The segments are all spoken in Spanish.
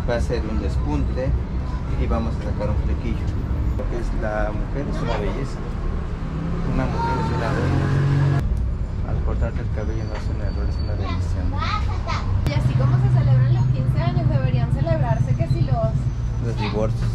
va a ser un despunte y vamos a sacar un flequillo. Lo que es la mujer es una belleza. Una mujer es una reina. Al cortarte el cabello no es un error, es una bendición. Y así como se celebran los 15 años, deberían celebrarse que si los divorcios.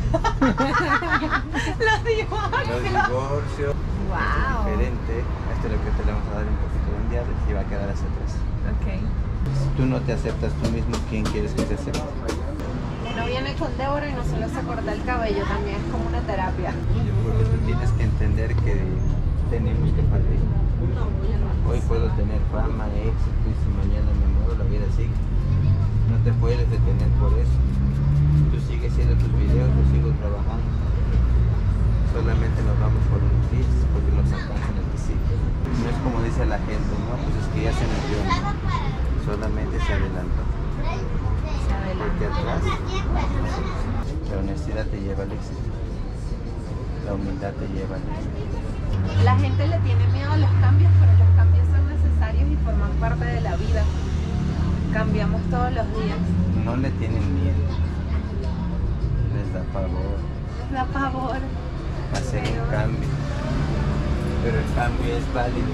los divorcios. Los divorcios. Wow. Es diferente. Esto es lo que te le vamos a dar un poquito de un día y va a quedar hacia atrás. Ok. Si tú no te aceptas tú mismo, ¿quién quieres que te acepte? Uno viene con Débora y no solo se corta el cabello, también es como una terapia. Porque tú tienes que entender que tenemos que partir. Hoy puedo tener fama, éxito, y si mañana me muero, la vida sigue. No te puedes detener por eso. Tú sigues haciendo tus videos, yo sigo trabajando. Solamente nos vamos por unos días porque nos alcanzan el que sigue. No es como dice la gente, no, pues es que ya se metió. Solamente se adelantó. Porque atrás la honestidad te lleva al éxito. La humildad te lleva al éxito. La gente le tiene miedo a los cambios, pero los cambios son necesarios y forman parte de la vida. Cambiamos todos los días. No le tienen miedo. Les da pavor. Les da pavor. Hacer un cambio. Pero el cambio es válido.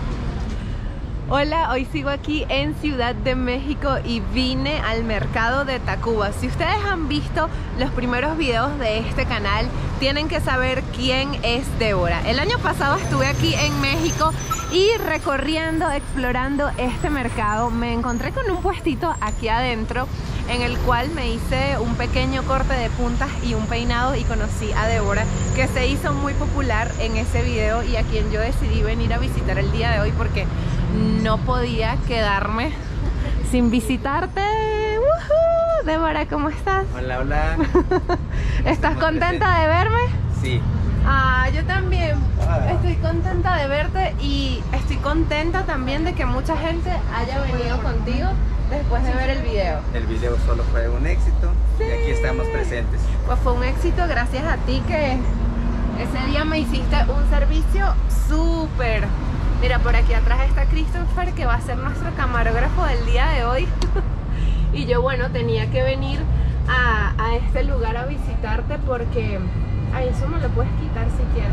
Hola, hoy sigo aquí en Ciudad de México y vine al mercado de Tacuba. Si ustedes han visto los primeros videos de este canal, tienen que saber quién es Débora. El año pasado estuve aquí en México y recorriendo, explorando este mercado, me encontré con un puestito aquí adentro en el cual me hice un pequeño corte de puntas y un peinado y conocí a Débora, que se hizo muy popular en ese video y a quien yo decidí venir a visitar el día de hoy porque no podía quedarme sin visitarte. ¡Woohoo! Débora, ¿cómo estás? Hola, hola. ¿Estás contenta de verme? Sí. Ah, yo también. Estoy contenta de verte y estoy contenta también de que mucha gente haya venido contigo después de ver el video. El video solo fue un éxito, sí. Y aquí estamos presentes. Pues fue un éxito gracias a ti, que ese día me hiciste un servicio súper. Mira, por aquí atrás está Christopher, que va a ser nuestro camarógrafo del día de hoy. Y yo, bueno, tenía que venir a este lugar a visitarte porque... Ay, eso me lo puedes quitar si quieres.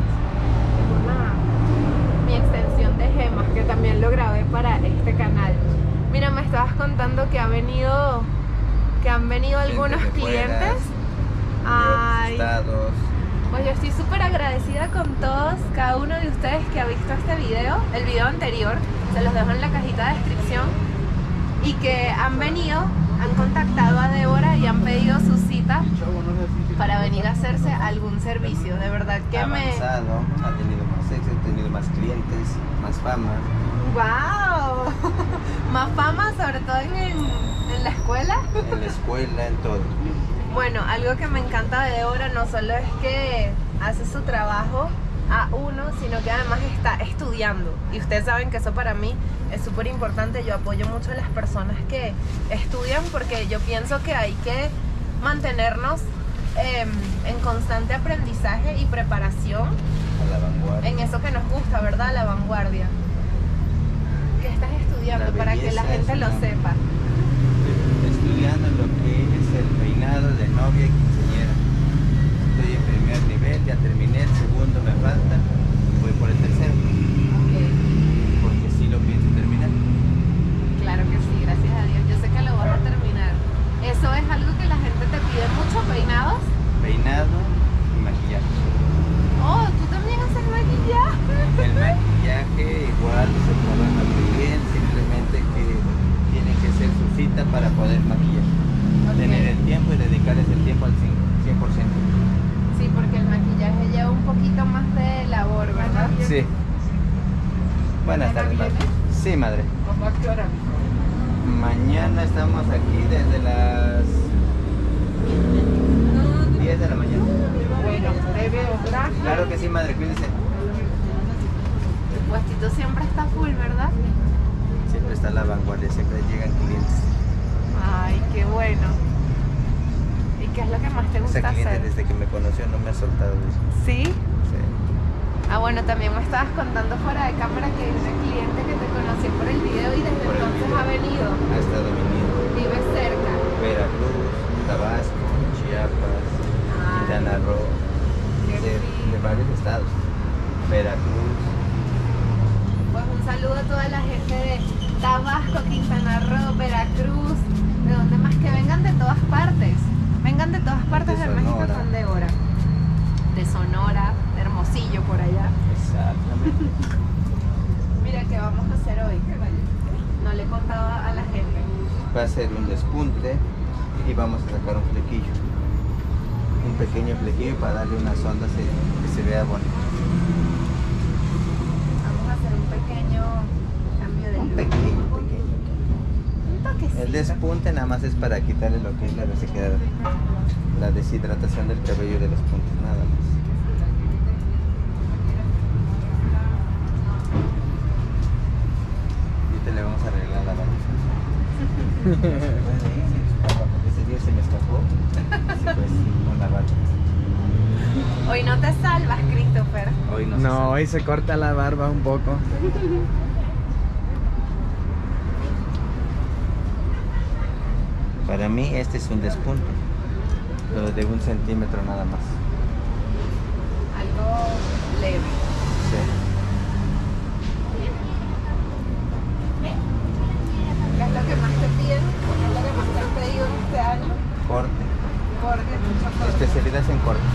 Mi extensión de gemas, que también lo grabé para este canal. Mira, me estabas contando que han venido algunos clientes. Ay, pues yo estoy súper agradecida con todos, cada uno de ustedes que ha visto este video, el video anterior, se los dejo en la cajita de descripción, y que han venido, han contactado a Débora y han pedido su cita para venir a hacerse algún servicio. De verdad que avanzado, ha tenido más éxito, ha tenido más clientes, más fama. ¡Wow! Más fama, sobre todo en la escuela. En la escuela, en todo. Bueno, algo que me encanta de Débora no solo es que hace su trabajo a uno, sino que además está estudiando. Y ustedes saben que eso para mí es súper importante. Yo apoyo mucho a las personas que estudian porque yo pienso que hay que mantenernos en constante aprendizaje y preparación. A la vanguardia. En eso que nos gusta, ¿verdad? La vanguardia. ¿Qué estás estudiando para que la gente lo sepa? Estudiando lo que es el peinado de novia y quinceañera. Estoy en primer nivel, ya terminé, el segundo me falta y voy por el tercero. Okay. Porque sí lo pienso terminar. Claro que sí, gracias a Dios. Yo sé que lo vas a terminar. Eso es algo que la gente te pide mucho, peinados. Peinado y maquillaje. Oh, ¿tú también haces maquillaje? El maquillaje igual se trabaja muy bien, simplemente que tienen que hacer su cita para poder maquillar. Okay. Tener el tiempo y dedicarles el tiempo al 100%. Sí, porque el maquillaje lleva un poquito más de labor, ¿verdad? Sí. Buenas tardes, madre. Sí, madre. ¿Cómo a qué hora? Mañana estamos aquí desde las 10 de la mañana. Bueno, te veo, gracias. Claro que sí, madre, cuídese. El puestito siempre está full, ¿verdad? Siempre está a la vanguardia, siempre llegan clientes. Ay, qué bueno. ¿Y qué es lo que más te gusta Esa cliente hacer? desde que me conoció no me ha soltado eso. ¿Sí? Sí. Ah, bueno, también me estabas contando fuera de cámara que hay una cliente que te conoció por el video y desde entonces ha venido. Ha estado viniendo. Vive cerca. Veracruz, Tabasco, estados. Veracruz. Pues un saludo a toda la gente de Tabasco, Quintana Roo, Veracruz, de donde más, que vengan de todas partes. Vengan de todas partes de México, son Débora. De Sonora, de Hermosillo por allá. Exactamente. Mira, ¿qué vamos a hacer hoy? No le he contado a la gente. Va a ser un despunte y vamos a sacar un flequillo. Un pequeño flequillo para darle unas ondas que se vea bonito. Vamos a hacer un pequeño cambio de Un look. pequeño. Un toquecito. El despunte nada más es para quitarle lo que es la resequedad, la deshidratación del cabello de los puntos, nada más. Ahorita le vamos a arreglar la barba. Porque ese día se me escapó. Sí, pues, con la barba. Hoy no te salvas, Christopher. Hoy no, No, hoy se corta la barba un poco. Para mí este es un despunte, pero de 1 centímetro nada más. Algo leve. Sí. ¿Qué es lo que más te piden? ¿Qué es lo que más te han pedido en este año? Corte. Corte, mucho corte. Especialidades en corte.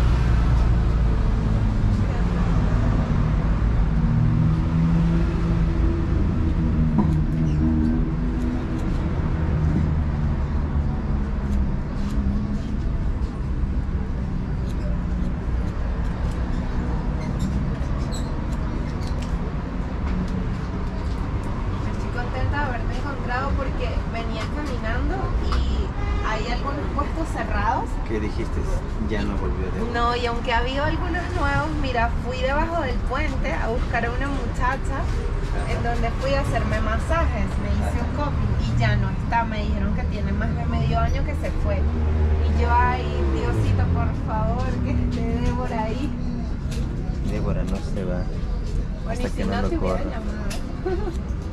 Estoy contenta de haberte encontrado porque venía caminando y hay algunos puestos cerrados. ¿Qué dijiste? Ya no volvió de No, y aunque ha habido algunos nuevos, mira, fui debajo del puente a buscar a una muchacha en donde fui a hacerme masajes, me hice un coping y ya no está, me dijeron que tiene más de medio año que se fue. Y yo, ay, Diosito, por favor, que esté Débora ahí. Débora no se va Bueno, y hasta si que no no te lo hubiera corra. llamado.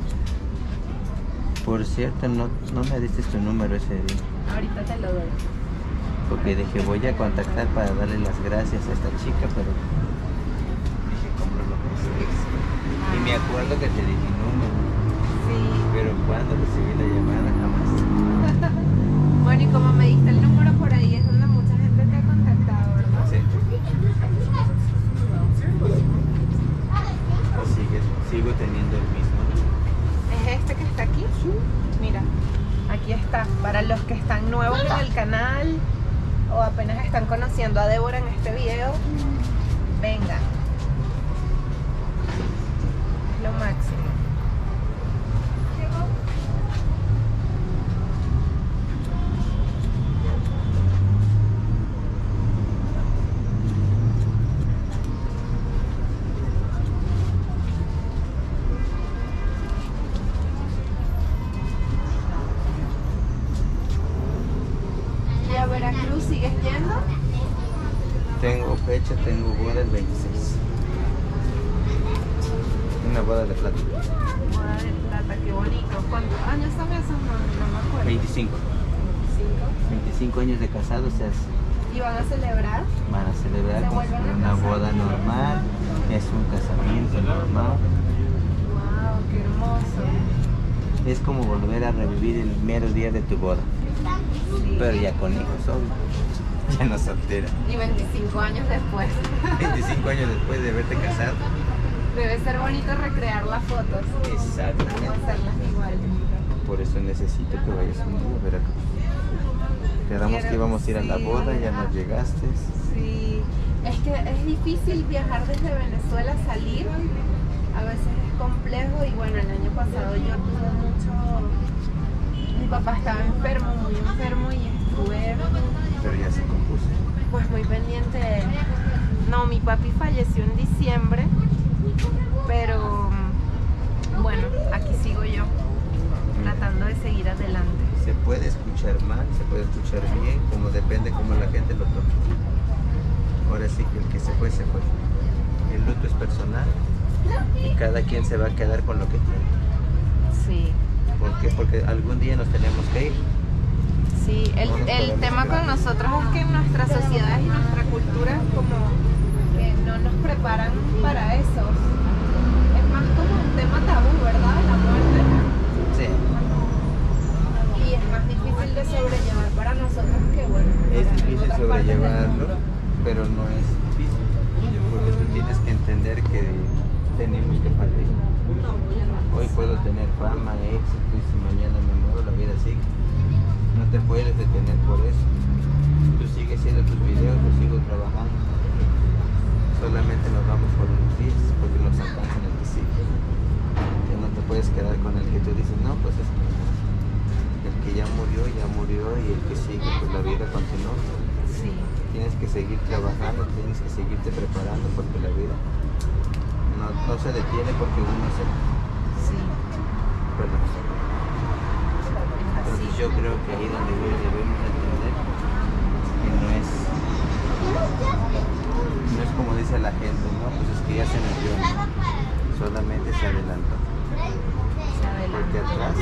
Por cierto, no me diste tu número ese día, Ahorita te lo doy. porque dije voy a contactar para darle las gracias a esta chica, pero dije ¿cómo lo conseguís? Y me acuerdo que te di mi número, Sí. pero cuando recibí la llamada jamás. Bueno, y como me diste el número por ahí, es donde mucha gente te ha contactado, ¿verdad? Sí. Sigo teniendo el mismo. Es este que está aquí. Mira, aquí está. Para los que están nuevos en el canal o apenas están conociendo a Débora en este video, vengan. Es lo máximo. ¿Y a Veracruz sigues yendo? Tengo fecha, tengo boda el 26. Una boda de plata. Boda de plata, qué bonito. ¿Cuántos años son esos? No me acuerdo. 25. 25 años de casado se hace. ¿Y van a celebrar? Van a celebrar ¿Se como si vuelven fuera a una casar? boda normal. Es un casamiento normal. ¡Wow! ¡Qué hermoso! Es como volver a revivir el mero día de tu boda. Sí. Pero ya con hijos, obvio. Ya no soltera. Y 25 años después. 25 años después de haberte casado. Debe ser bonito recrear las fotos. Exactamente. Vamos a hacerlas igual. Por eso necesito que vayas un día a Veracruz. Quedamos que íbamos a ir a la boda, ya no llegaste. Sí. Es que es difícil viajar desde Venezuela, salir. A veces es complejo y bueno, el año pasado yo tuve mucho... Mi papá estaba enfermo, muy enfermo y estuve Pero ya se compuso. pues muy pendiente de él. No, mi papi falleció en diciembre, pero bueno, aquí sigo yo, tratando de seguir adelante. Se puede escuchar mal, se puede escuchar bien, como depende cómo la gente lo tome. Ahora sí que el que se fue, se fue. El luto es personal y cada quien se va a quedar con lo que tiene. Sí, ¿Por qué? Porque algún día nos tenemos que ir. sí. No nos El podemos tema quedar. con nosotros es que nuestra sociedad y nuestra cultura como que no no nos preparan para eso. Es más como un tema tabú, ¿verdad? La muerte. Sí. Y es más difícil de sobrellevar para nosotros que bueno. Es en difícil otras partes del sobrellevarlo, mundo. pero no es difícil. Porque tú tienes que entender que tenemos que partir. Hoy puedo tener fama, éxito, y si mañana me muero, la vida sigue. No te puedes detener por eso. Tú sigues haciendo tus videos, yo sigo trabajando. Solamente nos vamos por unos días, porque nos alcanza el que sigue. Ya no te puedes quedar con el que tú dices, no, pues es el que ya murió, y el que sigue, pues la vida continúa. Sí. Tienes que seguir trabajando, tienes que seguirte preparando, porque la vida no se detiene porque uno se... Sí. Perdón. Entonces yo creo que ahí donde debemos entender que no es como dice la gente, no, pues es que ya se murió, solamente se adelantó. Porque atrás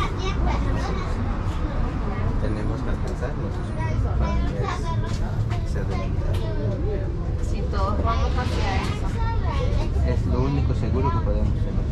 tenemos que alcanzar nuestros familiares que se adelantaron. Sí, todos vamos hacia eso. Es lo único seguro que podemos tener.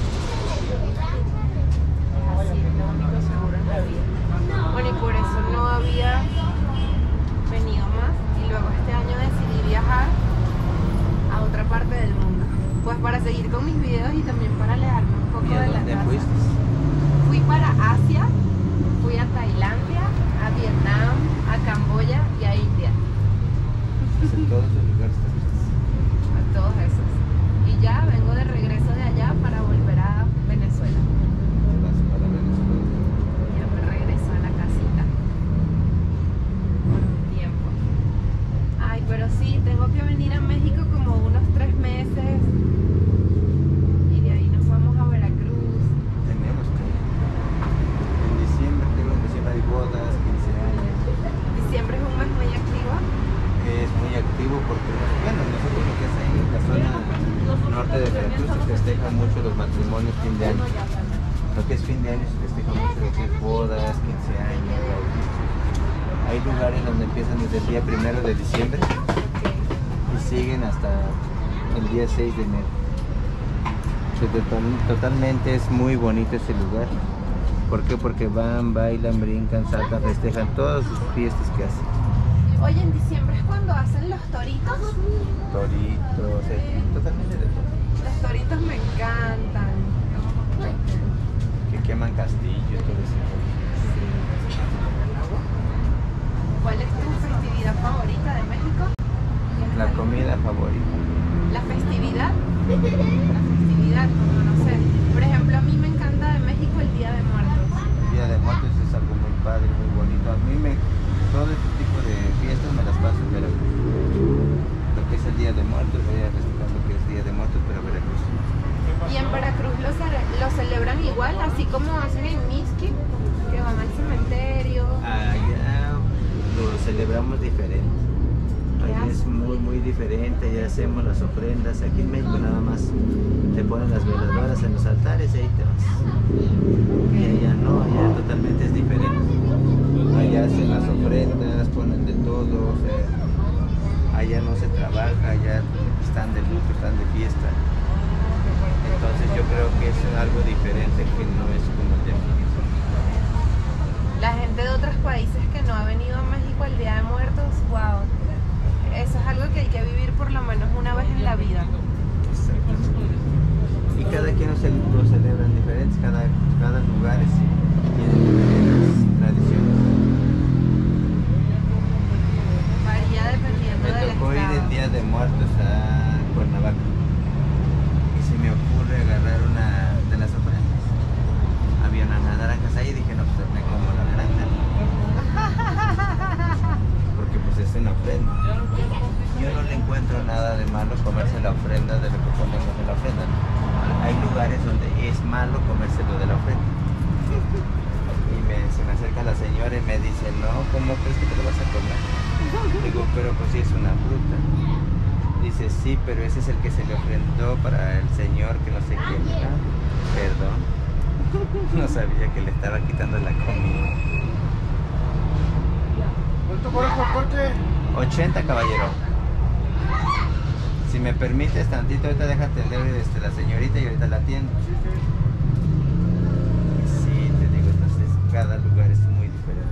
Así es lo único seguro en la vida. Bueno, y por eso no había venido más y luego este año decidí viajar a otra parte del mundo. Pues para seguir con mis videos y también para alejarme un poco ¿Y a de la dónde casa. fuiste? Fui para Asia, fui a Tailandia, a Vietnam, a Camboya y a India. En todos esos lugares te fuiste. A todos esos. Y ya vengo de regreso de allá para volver a Venezuela. Te vas para Venezuela. Ya me regreso a la casita por un tiempo. Ay, pero sí, tengo que venir a México como unos 3 meses y de ahí nos vamos a Veracruz. Tenemos que ir. En diciembre hay bodas, 15 años. Diciembre es un mes muy activo. Es muy activo porque, bueno, nosotros lo que es ahí en la zona norte de Veracruz se festejan mucho los matrimonios fin de año. Lo que es fin de año se festeja mucho lo que es bodas, 15 años, bautizos. Hay lugares donde empiezan desde el día 1 de diciembre y siguen hasta el día 6 de enero. Totalmente es muy bonito ese lugar. ¿Por qué? Porque van, bailan, brincan, saltan, festejan todas sus fiestas que hacen. Oye, en diciembre es cuando hacen los toritos. Toritos, totalmente de todo. Los toritos me encantan. Que queman castillo y todo eso. ¿Cuál es tu festividad favorita de México? La comida favorita. La festividad. La festividad, como no sé. Por ejemplo, a mí me encanta de México el Día de Muertos. El Día de Muertos es algo muy padre, muy bonito. A mí todo este tipo de fiestas me las paso en Veracruz. Lo que es el Día de Muertos, voy a festejar lo que es Día de Muertos, pero Veracruz. Y en Veracruz lo celebran igual, así como hacen en Mixquic, que van al cementerio. Allá lo celebramos diferente. Allá es muy diferente, allá hacemos las ofrendas. Aquí en México nada más te ponen las veladoras en los altares y ahí te vas. Y allá no, allá totalmente es diferente. Allá hacen las ofrendas, ponen de todo, o sea, allá no se trabaja, allá están de luto, están de fiesta. Entonces yo creo que es algo diferente que no es como el de aquí. La gente de otros países que no ha venido a México al Día de Muertos, wow, eso es algo que hay que vivir por lo menos una vez en la vida. Y cada quien lo celebran diferentes, cada lugar tiene diferentes tradiciones. Varía dependiendo Me del tocó ir estado. el Día de Muertos a Cuernavaca y se me ocurre agarrar una de las ofrendas. Había unas naranjas ahí y dije, no, pues me como la naranja. Porque pues es una ofrenda. Yo no le encuentro nada de malo comerse la ofrenda de lo que ponemos en la ofrenda. Hay lugares donde es malo comérselo de la ofrenda. Y se me acerca la señora y me dice, no, ¿cómo crees que te lo vas a comer? Digo, pero pues sí es una fruta. Dice, sí, pero ese es el que se le ofrendó para el señor que no sé quién. Ah, perdón. No sabía que le estaba quitando la comida. ¿Cuánto por el corte? 80, caballero. Si me permites tantito, ahorita deja atender la señorita y ahorita la atiendo. Sí, te digo, entonces cada lugar es muy diferente.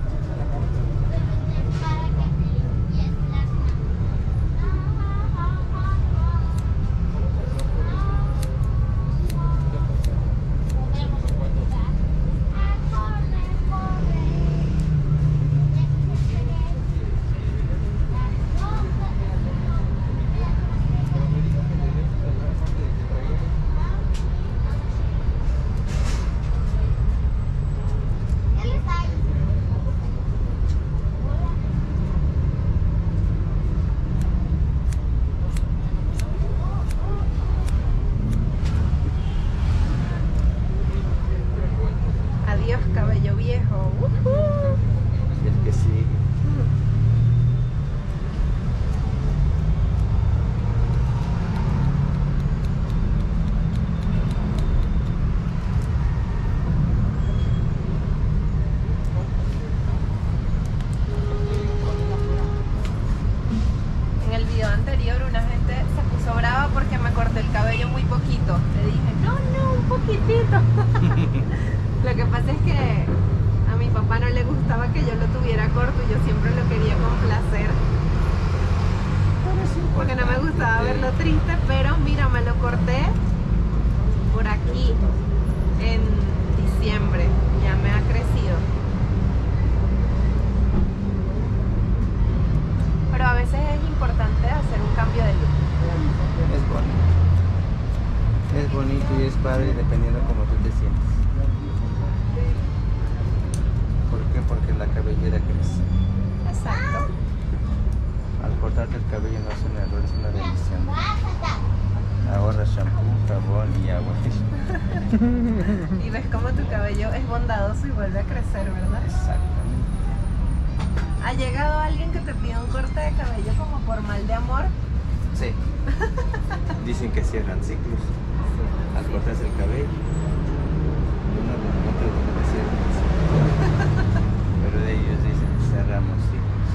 Adiós, cabello viejo. El que sigue. En el video anterior una gente se puso brava porque me corté el cabello muy poquito. Le dije, no, un poquitito. Lo que pasa es que a mi papá no le gustaba que yo lo tuviera corto y yo siempre lo quería complacer. Porque no me gustaba verlo triste, pero mira, me lo corté por aquí en diciembre. Ya me ha crecido. Pero a veces es importante hacer un cambio de look. Es bonito. Es bonito y es padre dependiendo como tú te sientes. ¿Por qué? Porque la cabellera crece. Exacto. Al cortarte el cabello no es un error, es una bendición. Ahorra shampoo, jabón y agua. Y ves cómo tu cabello es bondadoso y vuelve a crecer, ¿verdad? Exactamente. ¿Ha llegado alguien que te pide un corte de cabello como por mal de amor? Sí. Dicen que cierran ciclos. Al cortarse el cabello, uno con otro como que cierran ciclos. Pero de ellos dicen cerramos ciclos.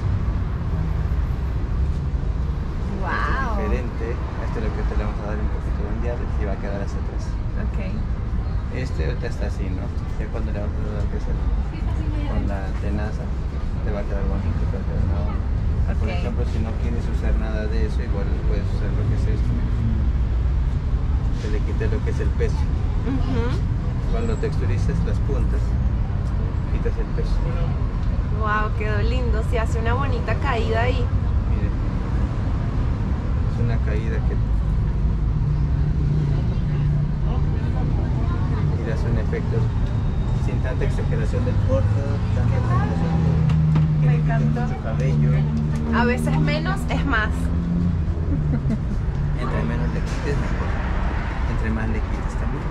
¡Wow! Es diferente. Esto es lo que te le vamos a dar un poquito de enviado y va a quedar hacia atrás. Ok. Este ahorita está así, ¿no? Ya cuando le vamos a dar que hacer con la tenaza, te va a quedar bonito, te va a quedar una onda. Por Ok. ejemplo, si no quieres usar nada de eso, igual puedes usar lo que es esto. Se le quite lo que es el peso. Cuando texturizas las puntas, quitas el peso. Wow, quedó lindo. Se hace una bonita caída ahí. Mire, es una caída que y le hace un efecto sin tanta exageración del corte, tanta exageración que Me le quita encantó. mucho cabello. A veces menos es más. Entre menos le quites, mejor. Entre más le quites también.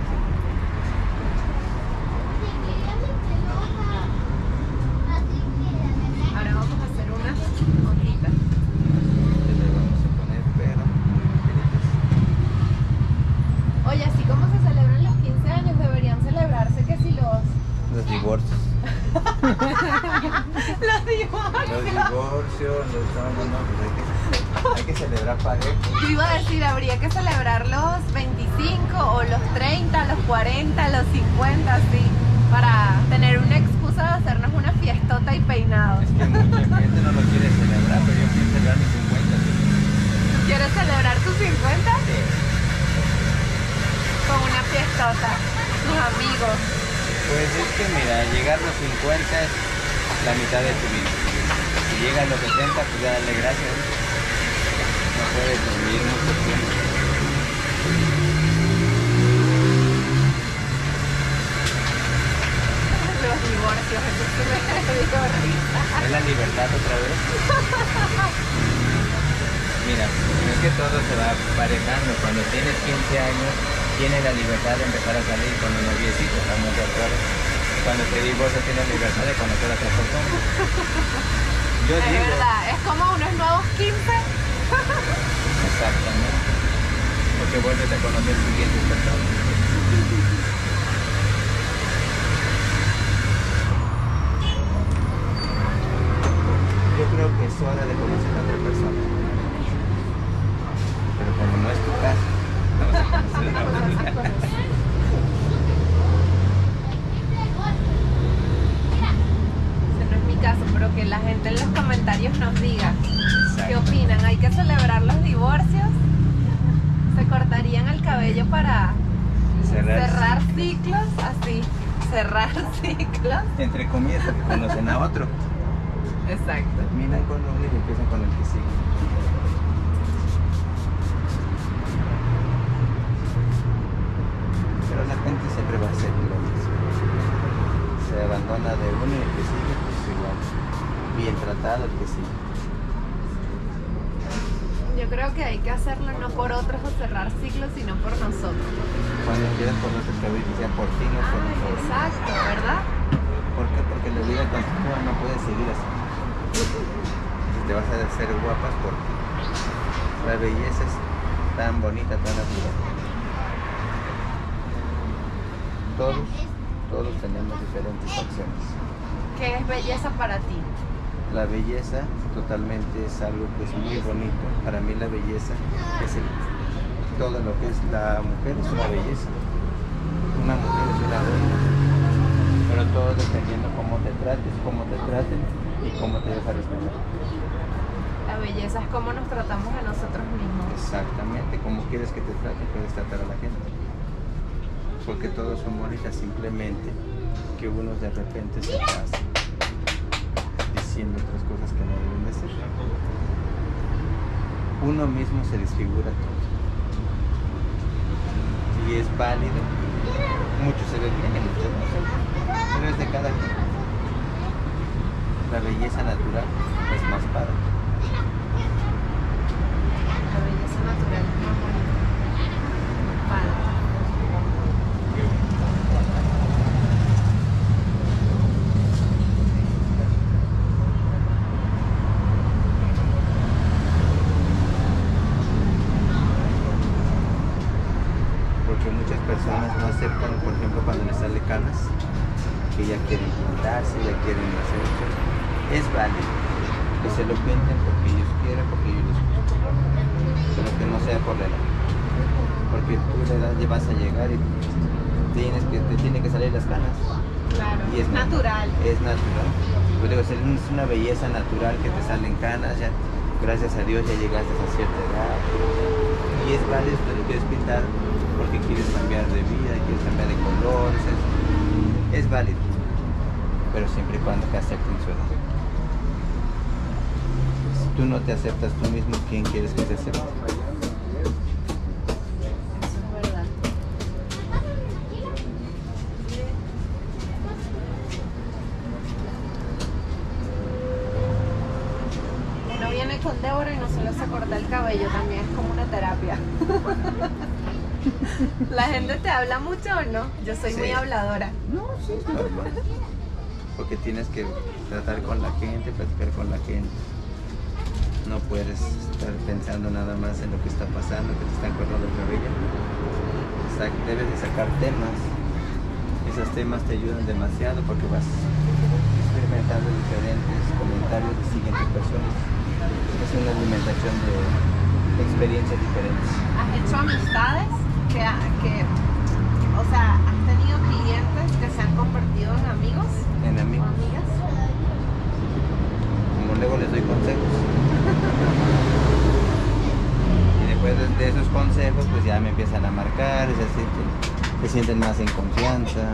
Ahora vamos a hacer unas onditas. Le vamos a poner, pero Oye, así como se celebran los 15 años, deberían celebrarse que si los divorcios. los divorcios. Los divorcios, los no, pues hay que celebrar parejo. Yo iba a decir, habría que celebrar los 25 o los 30, los 40, los 50, así, para tener una excusa de hacernos una fiestota y peinado. Es que mucha gente no lo quiere celebrar, pero yo quiero celebrar mis 50. ¿Quieres celebrar tus 50? Sí. Con una fiestota, tus amigos. Pues es que mira, llegar a los 50 es la mitad de tu vida. Si llegas a los 70, pues ya dale gracias. No puedes vivir mucho tiempo. Los divorcios, eso sí me dio risa. Es la libertad otra vez. Mira, es que todo se va aparejando. Cuando tienes 15 años, tienes la libertad de empezar a salir con un noviecito, estamos de acuerdo. Cuando te divorcias, tienes la libertad de conocer a otra persona. Yo Es digo. verdad, es como unos nuevos 15. Exactamente. Porque vuelves a conocer siguientes personas. Yo creo que es hora de conocer a otra persona. Pero como no esas cosas. Ese no es mi caso, pero que la gente en los comentarios nos diga qué opinan. ¿Hay que celebrar los divorcios? ¿Se cortarían el cabello para cerrar ciclos? Así, cerrar ciclos. Entre comillas, porque conocen a otro. Exacto. Terminan con uno y empiezan con el que sigue. Pero de repente siempre va a ser lo mismo. Se abandona de uno y el que sigue, pues igual. Bien tratado el que sigue. Yo creo que hay que hacerlo no por otros o cerrar ciclos, sino por nosotros. Cuando quieras ponerte el cabello, sea por ti, no por nosotros. Exacto, ¿verdad? ¿Por qué? Porque la vida continúa, no puedes seguir así. Si te vas a hacer guapas porque la belleza es tan bonita, tan natural. Todos tenemos diferentes opciones. ¿Qué es belleza para ti? La belleza totalmente es algo que es muy bonito. Para mí la belleza es todo lo que es la mujer es una belleza. Una mujer es una reina. Pero todo dependiendo cómo te trates, cómo te traten y cómo te dejas respetar. La belleza es cómo nos tratamos a nosotros mismos. Exactamente, como quieres que te traten, puedes tratar a la gente. Porque todos son bonitas, simplemente que unos de repente se pasan diciendo otras cosas que no deben de ser. Uno mismo se desfigura todo. Y es válido. Muchos se ven bien y muchos no se ven. Pero es de cada quien. La belleza natural es más padre. La belleza natural es más bonita. Padre. Porque muchas personas no aceptan, por ejemplo, cuando les sale canas, que ya quieren pintarse, ya quieren hacer cosas. Es válido que se lo pinten porque ellos quieren, porque ellos les gusta, pero que no sea por la edad, porque tú la edad ya vas a llegar y te tiene que salir las canas. Claro, Y es natural. Es natural. Pues digo, es una belleza natural que te salen canas, ya, gracias a Dios ya llegaste a cierta edad y es válido si te lo quieres pintar porque quieres cambiar de vida, quieres cambiar de colores, es válido, pero siempre y cuando te acepten su edad. Si tú no te aceptas tú mismo, ¿quién quieres que te acepte? Eso es verdad. Uno viene con Débora y no solo se corta el cabello, también es como una terapia. ¿La gente te habla mucho o no? Yo soy muy habladora. No, sí, es normal. Porque tienes que tratar con la gente, platicar con la gente. No puedes estar pensando nada más en lo que está pasando, que te están cortando el cabello. Debes de sacar temas. Esos temas te ayudan demasiado porque vas experimentando diferentes comentarios de siguientes personas. Es una alimentación de experiencias diferentes. ¿Has hecho amistades o sea, has tenido clientes que se han convertido en amigos? En ¿O amigos. amigas? Como luego les doy consejos. Y después de esos consejos, pues ya me empiezan a marcar, se sienten más en confianza.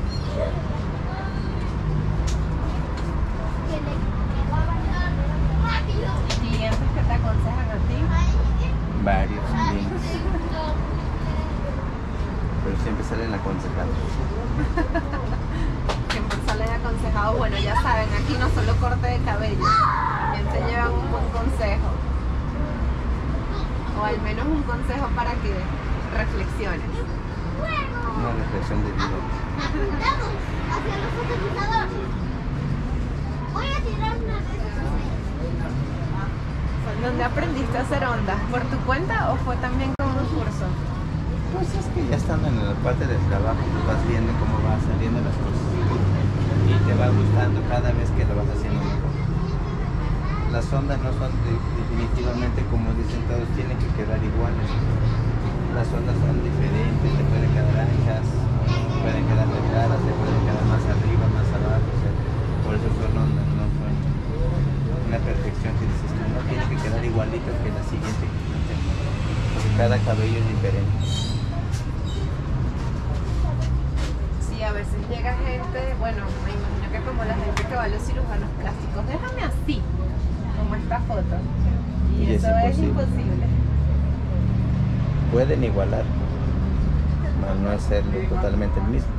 ¿Clientes que te aconsejan a ti? Varios clientes. Pero siempre salen aconsejados. Siempre salen aconsejados. Bueno, ya saben, aquí no solo corte de cabello, también te llevan un buen consejo. O al menos un consejo para que reflexiones. Una reflexión de vida. Apuntamos hacia los fotocopiadores. Voy a tirar una de esas. ¿Dónde aprendiste a hacer ondas? ¿Por tu cuenta o fue también con un curso? Pues es que ya estando en la parte del trabajo, pues vas viendo cómo van saliendo las cosas. Y te va gustando cada vez que lo vas haciendo mejor. Las ondas no son definitivamente, como dicen todos, tienen que quedar iguales. las ondas son diferentes, te pueden quedar anchas, pueden quedar delgadas, te pueden quedar más arriba, más abajo, o sea, por eso son ondas, no son una perfección que dices, no tiene que quedar igualito que la siguiente, porque cada cabello es diferente. Sí, a veces llega gente, bueno, me imagino que como la gente que va a los cirujanos plásticos, déjame así, como esta foto, y eso es imposible. Pueden igualar, pero no hacerlo totalmente el mismo.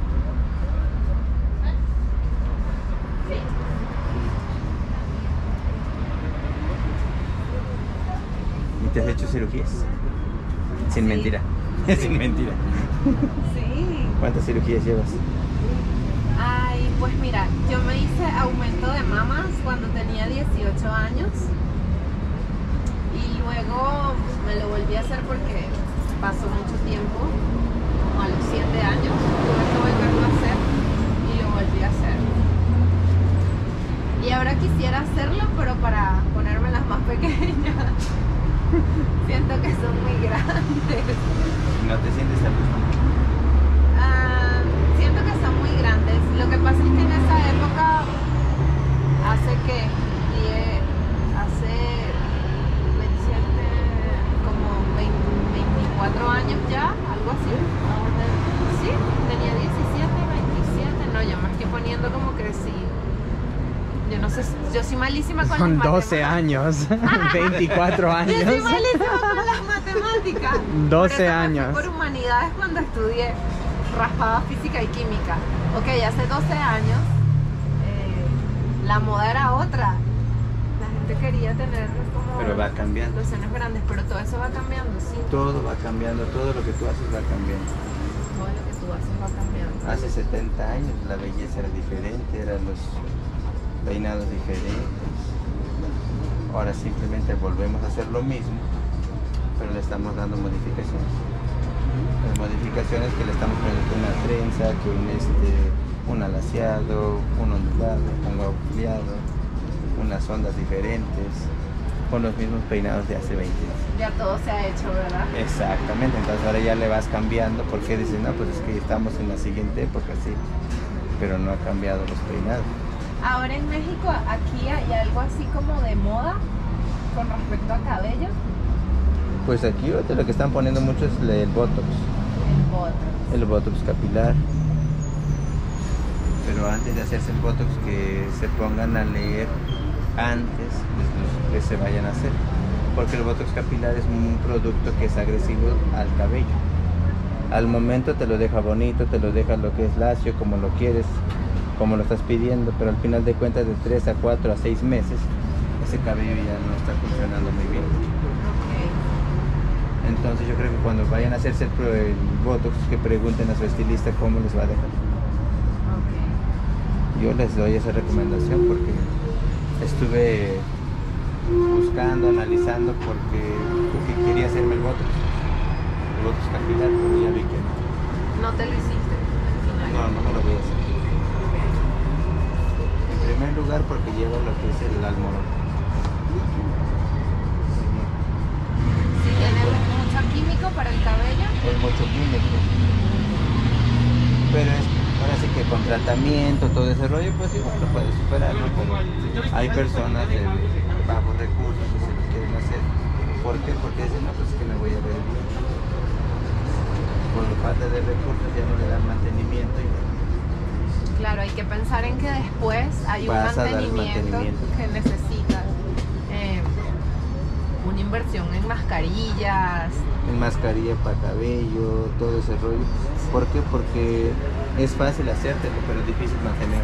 ¿Y te has hecho cirugías? Sin Sí. mentira. Sí. Sin mentira. Sí. ¿Cuántas cirugías llevas? Ay, pues mira, yo me hice aumento de mamas cuando tenía 18 años y luego me lo volví a hacer porque pasó mucho tiempo, como a los 7 años, tuve que volverlo a hacer y lo volví a hacer. Y ahora quisiera hacerlo, pero para ponérmelas más pequeñas. Siento que son muy grandes. ¿No te sientes a gusto? Siento que son muy grandes. Lo que pasa es que en esa época, hace 24 años ya, algo así. Sí, tenía 17, 27. No, ya me estoy poniendo como crecí. Yo no sé, yo soy malísima con Son las 12 matemáticas. años, 24 años. Yo soy malísima con las matemáticas. 12 Por eso me años. fui por humanidades cuando estudié, raspaba física y química. Ok, hace 12 años la moda era otra. La gente quería tener como Pero va cambiando. los senos grandes, pero todo eso va cambiando, sí. Todo va cambiando, todo lo que tú haces va cambiando. Todo lo que tú haces va cambiando. Hace 70 años la belleza era diferente, eran los peinados diferentes. Ahora simplemente volvemos a hacer lo mismo, pero le estamos dando modificaciones. Las modificaciones que le estamos poniendo una trenza, que un alaciado, un ondulado, un auxiliado, unas ondas diferentes, con los mismos peinados de hace 20 años. Ya todo se ha hecho, ¿verdad? Exactamente, entonces ahora ya le vas cambiando porque dices, no, pues es que estamos en la siguiente época, sí, pero no ha cambiado los peinados. Ahora en México, aquí hay algo así como de moda con respecto a cabello. Pues aquí ahorita lo que están poniendo mucho es el Botox. El Botox. El Botox capilar. Pero antes de hacerse el Botox, que se pongan a leer antes de que se vayan a hacer. Porque el Botox capilar es un producto que es agresivo al cabello. Al momento te lo deja bonito, te lo deja lo que es lacio, como lo quieres, como lo estás pidiendo, pero al final de cuentas de 3 a 4 a 6 meses, ese cabello ya no está funcionando muy bien. Entonces yo creo que cuando vayan a hacerse el Botox, que pregunten a su estilista cómo les va a dejar. Yo les doy esa recomendación porque estuve buscando, analizando, porque quería hacerme el Botox capilar, pero ya vi que no. No te lo hiciste al final. No me lo voy a hacer. En primer lugar porque lleva lo que es el almorón. Si tiene mucho químico para el cabello. Es mucho químico. Pero es, ahora sí que con tratamiento, todo ese rollo, pues igual lo puedes superar, ¿no? Pero hay personas de bajos recursos que se lo quieren hacer. ¿Por qué? Porque dicen, no, pues es que me voy a ver bien. Por falta de recursos ya no le dan mantenimiento y Claro, hay que pensar en que después hay un vas a dar el mantenimiento que necesita una inversión en mascarillas. en mascarilla para cabello, todo ese rollo. ¿Por qué? Porque es fácil hacértelo, pero es difícil mantenerlo.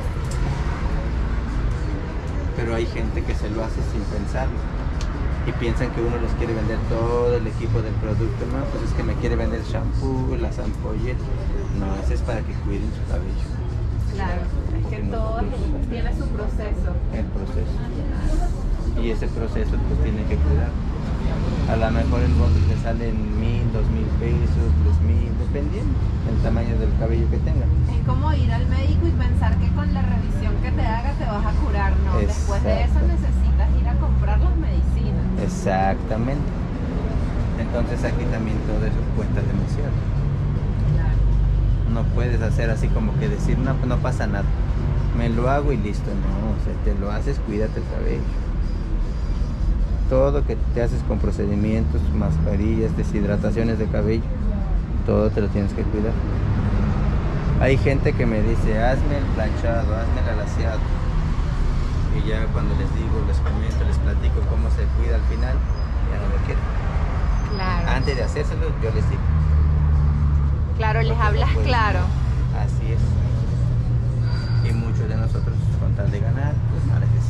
Pero hay gente que se lo hace sin pensarlo y piensan que uno les quiere vender todo el equipo del producto. No, pues es que me quiere vender el shampoo, las ampolletas. No, eso es para que cuiden su cabello. Claro, es que todo tiene su proceso. El proceso. Y ese proceso pues tiene que cuidar. A lo mejor el botox le sale en 1,000, 2,000 pesos, 3,000, dependiendo del tamaño del cabello que tenga. Es como ir al médico y pensar que con la revisión que te haga te vas a curar, no. Después de eso Exacto. necesitas ir a comprar las medicinas. Exactamente. Entonces aquí también todo eso cuenta demasiado. No puedes hacer así como que decir, no, no pasa nada, me lo hago y listo. No, o sea, te lo haces, cuídate el cabello. Todo que te haces con procedimientos, mascarillas, deshidrataciones de cabello, todo te lo tienes que cuidar. Hay gente que me dice, hazme el planchado, hazme el alaciado. Y ya cuando les digo, les comento, les platico cómo se cuida al final, ya no lo quieren. Claro. Antes de hacérselo, yo les digo. Claro, les hablas claro. Así es. Y muchos de nosotros, con tal de ganar, pues nada que sí.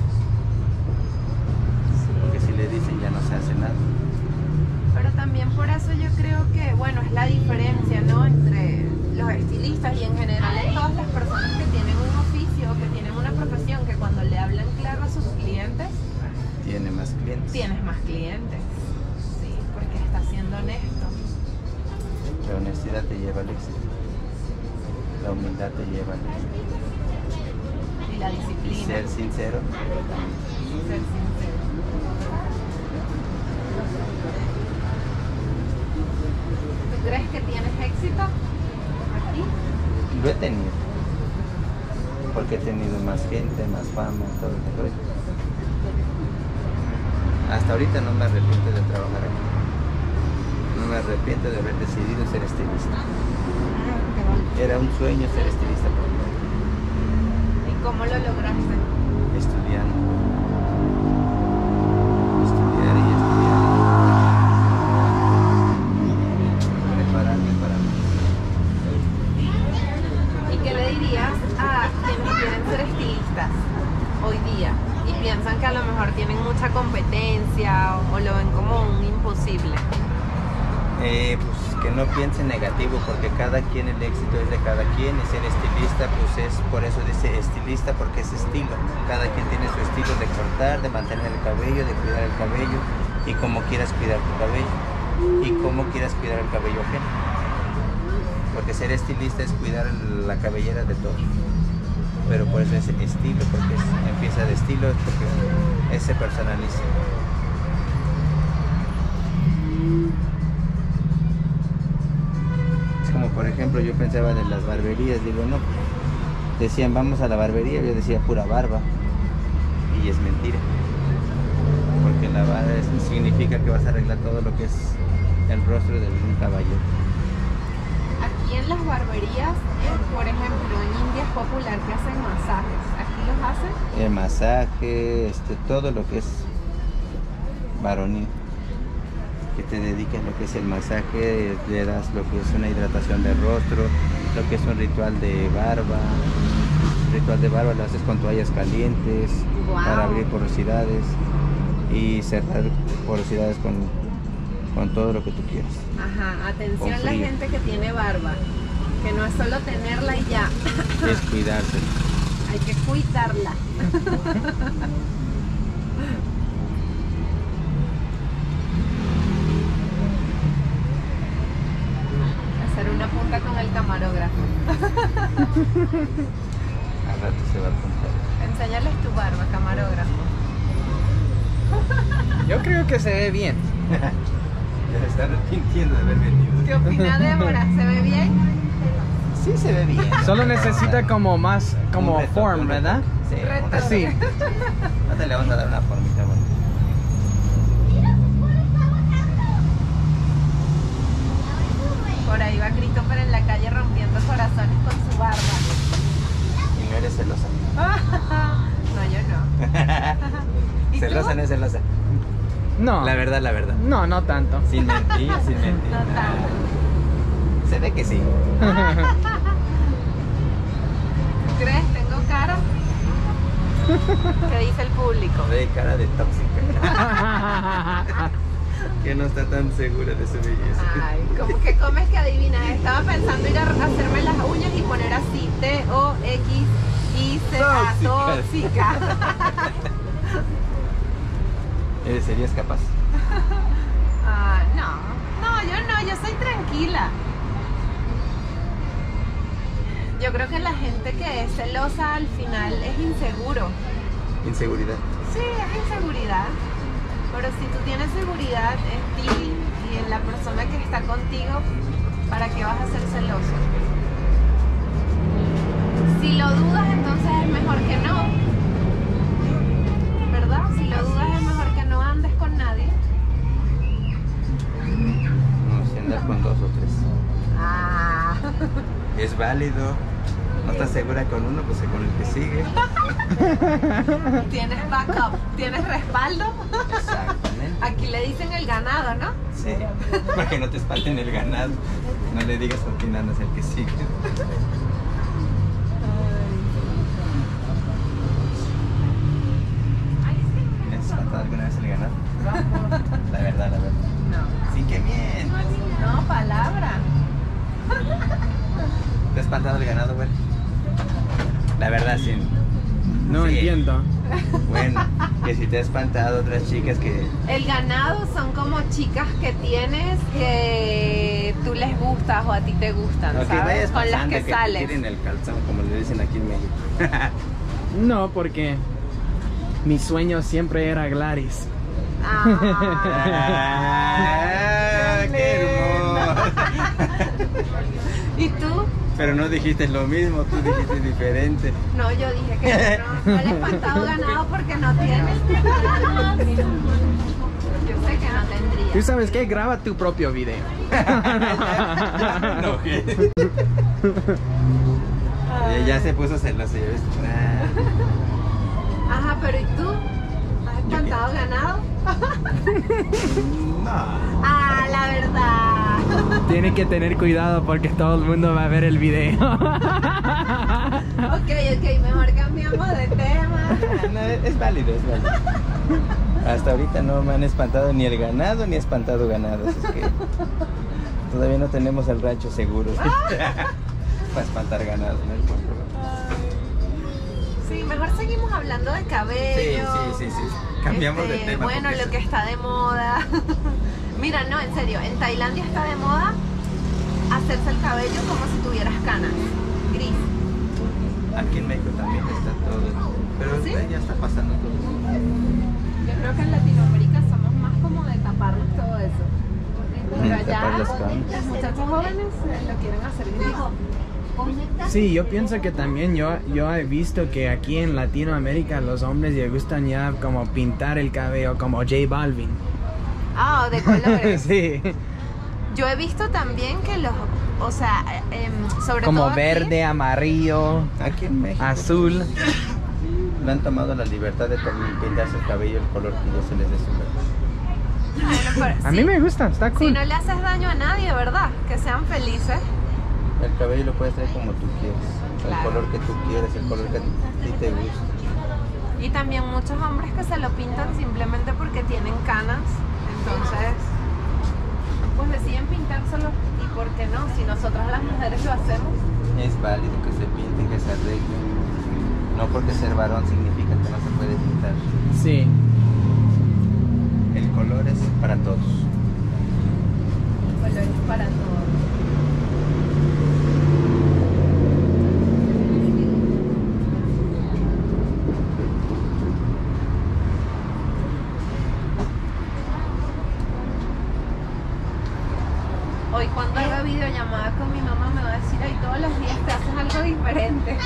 Porque si le dicen ya no se hace nada. Pero también por eso yo creo que, bueno, es la diferencia, ¿no? Entre los estilistas y en general en todas las personas que tienen un oficio, que tienen una profesión, que cuando le hablan claro a sus clientes, Tiene más clientes. tienes más clientes. Sí, porque está siendo honesto. La honestidad te lleva al éxito. La humildad te lleva al éxito. Y la Y disciplina. ser sincero también. Ser sincero. ¿Tú crees que tienes éxito aquí? Lo he tenido. Porque he tenido más gente, más fama, todo el rollo. Hasta ahorita no me arrepiento de trabajar aquí. No me arrepiento de haber decidido ser estilista. Era un sueño ser estilista por mí. ¿Y cómo lo lograste? Estudiando. Estudiar y estudiar. Prepararme para mí. ¿Y qué le dirías a quienes quieren ser estilistas hoy día y piensan que a lo mejor tienen mucha competencia o lo ven como un imposible? Pues que no piensen negativo, porque cada quien, el éxito es de cada quien, y ser estilista pues es, por eso dice estilista, porque es estilo. Cada quien tiene su estilo de cortar, de mantener el cabello, de cuidar el cabello, y cómo quieras cuidar tu cabello y cómo quieras cuidar el cabello ajeno, porque ser estilista es cuidar la cabellera de todos. Pero por eso es estilo, porque empieza de estilo, porque se personaliza. Como por ejemplo yo pensaba en las barberías, digo no, decían vamos a la barbería, yo decía pura barba, y es mentira, porque la barba significa que vas a arreglar todo lo que es el rostro de un caballero. Aquí en las barberías, por ejemplo, en India es popular que hacen masajes. ¿Aquí los hacen? El masaje, todo lo que es varonil, que te dediques lo que es el masaje, le das lo que es una hidratación del rostro, lo que es un ritual de barba. El ritual de barba lo haces con toallas calientes. Wow. Para abrir porosidades y cerrar porosidades con todo lo que tú quieras. Ajá, atención Con la frío. gente que tiene barba, que no es solo tenerla y ya, Es cuidarse. hay que cuidarla. Hacer una punta con el camarógrafo. Al rato se va a apuntar. Enséñales tu barba, camarógrafo. Yo creo que se ve bien. Ya se está arrepintiendo de haber venido. ¿Qué opina Débora? ¿Se ve bien? Sí se ve bien. Solo necesita como más, como Un retoque, form, un ¿verdad? retoque. Sí, Retoque. Así. ahorita le vamos a dar una formita bonita. Por ahí va Christopher en la calle rompiendo corazones con su barba. Y no eres celosa. No, yo no. ¿Y Celosa tú? no es celosa. No. La verdad, la verdad. No, no tanto. Sin mentir, sin mentir. No tanto. Se ve que sí. ¿Crees? ¿Tengo cara? ¿Qué dice el público? Ve cara de tóxica. Que no está tan segura de su belleza. Ay, ¿cómo que comes que adivinas? Estaba pensando ir a hacerme las uñas y poner así T-O-X-I-C-A, tóxica. ¿Serías capaz? Ah, no, yo soy tranquila. Yo creo que la gente que es celosa al final es inseguro. Inseguridad. Sí, es inseguridad. Pero si tú tienes seguridad en ti y en la persona que está contigo, ¿para qué vas a ser celoso? Si lo dudas, entonces es mejor que no. ¿Verdad? Si lo dudas, es mejor que no andes con nadie. No sé, andar con 2 o 3. Ah. Es válido. No estás segura con uno, pues con el que sigue. Tienes backup, tienes respaldo. Exactamente. Aquí le dicen el ganado, ¿no? Sí, para que no te espanten el ganado. No le digas a ti nada, es el que sigue. ¿Me has espantado alguna vez el ganado? La verdad, la verdad. No. Sí, qué bien. No, palabra. ¿Te has espantado el ganado, güey? La verdad, sí. No Sí. entiendo. Bueno, que si te ha espantado otras chicas que... El ganado son como chicas que tienes que tú les gustas o a ti te gustan, No, que ¿sabes? vayas Con las pasando, que te sales. tiren el calzón, como le dicen aquí en México. No, porque mi sueño siempre era Gladys. Ah, ¡Qué hermoso! ¿Y tú? Pero no dijiste lo mismo, tú dijiste diferente. No, yo dije que no le he espantado ganado porque no tienes. Yo sé que no tendría. ¿Tú sabes qué? Graba tu propio video. No, ¿qué? Ya se puso celoso, ya ves. Ajá, pero ¿y tú? ¿Has espantado ganado? No. Ah, la verdad. Tiene que tener cuidado porque todo el mundo va a ver el video. Ok, mejor cambiamos de tema. No, es válido, es válido. Hasta ahorita no me han espantado ni el ganado ni he espantado ganados. Es que todavía no tenemos el rancho seguro para espantar ganados, ¿no? Sí, mejor seguimos hablando de cabello. Sí. Cambiamos de tema. Bueno, porque lo que está de moda. Mira, no, en serio, en Tailandia está de moda hacerse el cabello como si tuvieras canas, gris. aquí en México también está todo. Pero ¿Sí? ya está pasando todo. Yo creo que en Latinoamérica somos más como de taparnos todo eso. Pero Tapar allá las canas. los muchachos jóvenes lo quieren hacer gris. Sí, yo pienso que también yo he visto que aquí en Latinoamérica los hombres les gustan ya como pintar el cabello como J Balvin. Ah, de colores. Sí, Yo he visto también que los, o sea, sobre como todo aquí, verde, amarillo, Aquí en México azul. le han tomado la libertad de pintarse el cabello el color que ellos se les dé su gana. bueno, pero A sí, mí me gusta, está si cool. no le haces daño a nadie, ¿verdad? Que sean felices. El cabello lo puedes traer como tú quieres, Claro. el color que tú quieres, el color que a ti te gusta. Y también muchos hombres que se lo pintan simplemente porque tienen canas. Entonces, pues deciden pintárselo. ¿Y por qué no? Si nosotras las mujeres lo hacemos. Es válido que se pinten, que se arreglen. No porque ser varón significa que no se puede pintar. Sí. El color es para todos. Colores para todos. Hoy cuando haga videollamada con mi mamá me va a decir, ay, todos los días te haces algo diferente.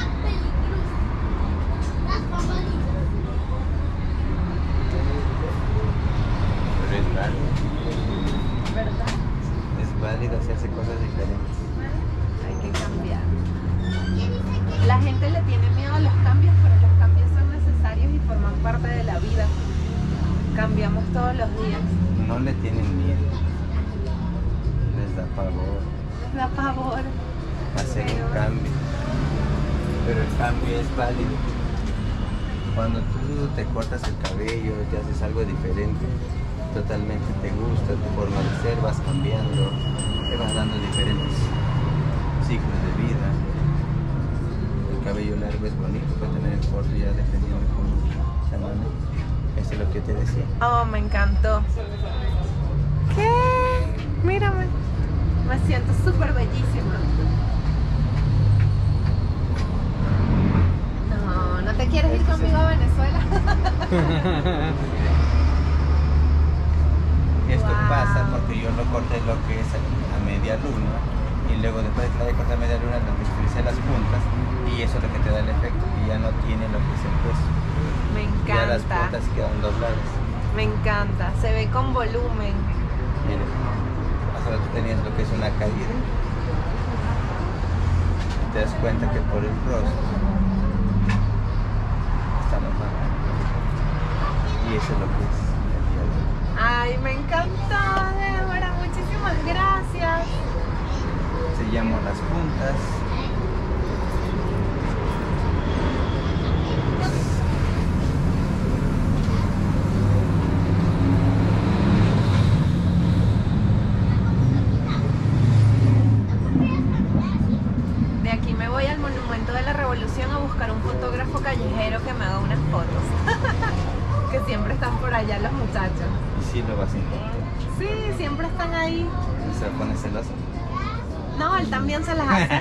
Pero es válido. ¿Verdad? Es válido hacerse cosas diferentes. Hay que cambiar. La gente le tiene miedo a los cambios, pero los cambios son necesarios y forman parte de la vida. Cambiamos todos los días. No le tienen miedo. Les da pavor Nos da pavor. hacer Pero- un cambio. Pero el cambio es válido. Cuando tú te cortas el cabello, te haces algo diferente, totalmente te gusta, tu forma de ser, vas cambiando, te vas dando diferentes ciclos de vida. El cabello largo es bonito, puede tener el corto ya dependiendo de cómo se llama. Eso es lo que te decía. Oh, me encantó. ¿Qué? Mírame. Me siento súper bellísima. No, ¿no te quieres ir conmigo a Venezuela? Esto Wow. pasa porque yo solo corté lo que es a media luna y luego después de que la haya cortado a media luna lo texturicé las puntas y eso es lo que te da el efecto y ya no tiene lo que es el peso. Me Ya las encanta. puntas quedan dobladas. Me encanta. Se ve con volumen. Mira, hasta tú tenías lo que es una caída. Te das cuenta que por el rostro está normal. Y eso es lo que es el día de hoy. Ay, me encantó, Débora. Muchísimas gracias. Sellamos las puntas. De aquí me voy al Monumento de la Revolución a buscar un fotógrafo callejero que me haga unas fotos. Que siempre están por allá los muchachos. Y sí lo vas a encontrar. Sí, siempre están ahí. Se pone celoso. No, él también se las hace.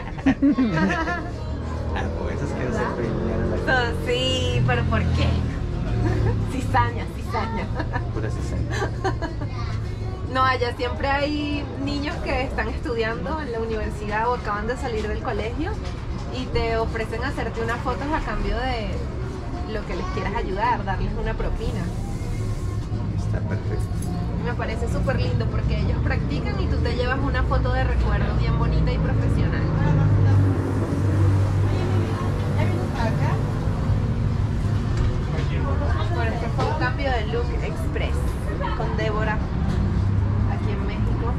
Ah, pues eso es que no se pelear a la cara. Sí, pero ¿por qué? Cizaña, cizaña. Pura cizaña. No, allá siempre hay niños que están estudiando en la universidad o acaban de salir del colegio y te ofrecen hacerte unas fotos a cambio de lo que les quieras ayudar, darles una propina. Está perfecto. Me parece súper lindo porque ellos practican y tú te llevas una foto de recuerdo bien bonita y profesional. Bueno, este fue un cambio de look express con Débora aquí en México.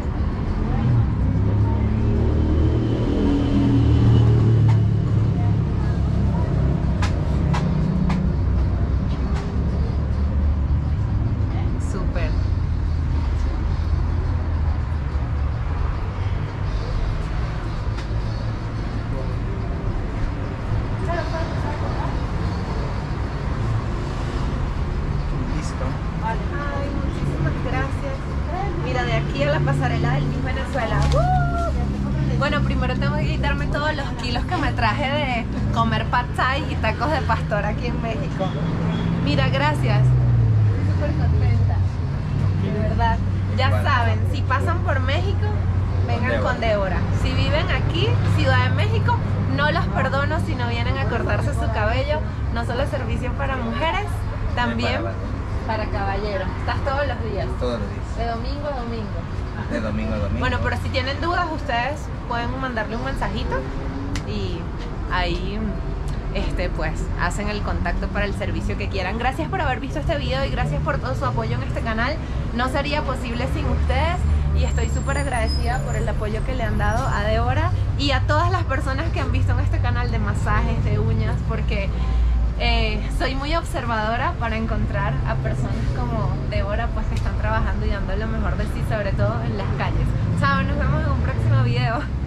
Súper. Listo. Ay, muchísimas gracias. Mira, de aquí a la pasarela del Miss Venezuela. Bueno, primero tengo que quitarme todos los kilos que me traje de comer pad thai y tacos de pastor aquí en México. Mira, gracias. Estoy súper contenta. De verdad. Ya Igual. saben, si pasan por México, vengan con Débora. Si viven aquí, Ciudad de México, no los perdono si no vienen a cortarse su cabello. No solo servicio para mujeres, también para caballeros. Estás todos los días. Todos los días. De domingo a domingo. De domingo a domingo. Bueno, pero si tienen dudas, ustedes pueden mandarle un mensajito y ahí pues hacen el contacto para el servicio que quieran. Gracias por haber visto este video y gracias por todo su apoyo en este canal. No sería posible sin ustedes y estoy súper agradecida por el apoyo que le han dado a Débora y a todas las personas que han visto en este canal de masajes, de uñas, porque soy muy observadora para encontrar a personas como Débora, pues que están trabajando y dando lo mejor de sí, sobre todo en las calles. Chao, nos vemos en un próximo video.